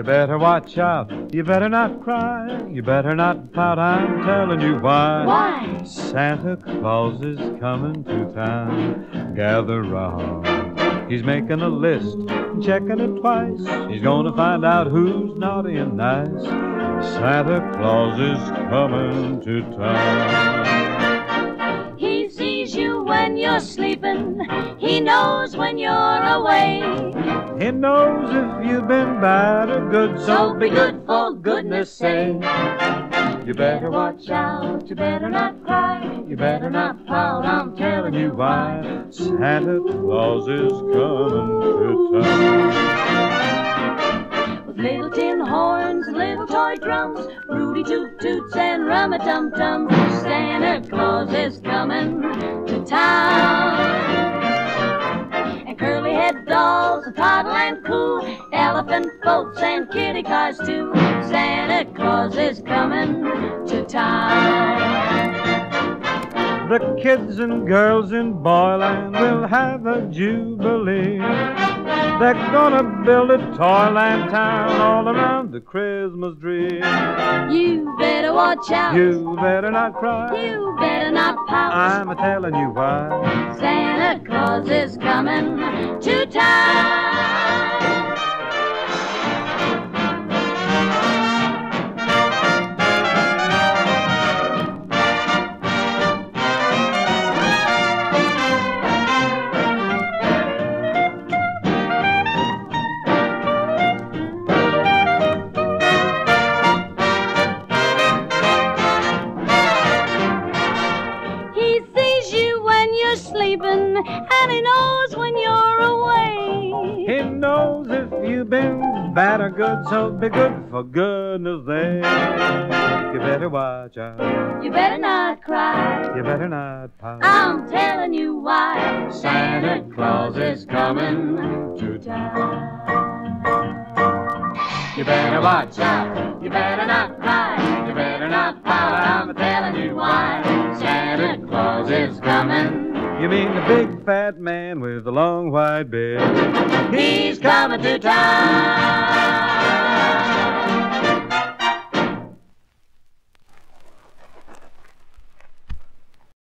better watch out. You better not cry. You better not pout. I'm telling you why. Why? Santa Claus is coming to town. Gather round. He's making a list, checking it twice. He's gonna find out who's naughty and nice. Santa Claus is coming to town. He sees you when you're sleeping. He knows when you're away. He knows if you've been bad or good, So be good for goodness sake. You better watch out, you better not cry, you better not pout, I'm telling you why. Santa Claus is coming to town. With little tin horns and little toy drums, Rudy Toot Toots and Rum-a-Tum-Tums, Santa Claus is coming to town. And curly-head dolls and Toddle and Coo, elephant boats and kitty cars too, Santa Claus is coming to town. The kids and girls in Boyland will have a jubilee. They're gonna build a toyland town all around the Christmas tree. You better watch out. You better not cry. You better not pout. I'm a-telling you why. Santa Claus is coming to town. Sleeping, and he knows when you're away. He knows if you've been bad or good, so be good for goodness sake. You better watch out. You better not cry. You better not pout. I'm telling you why. Santa Claus is coming to town. You better watch out. You better not cry. You better not pout. I'm telling you why. Santa Claus is coming. You mean the big fat man with the long white beard? He's coming to town.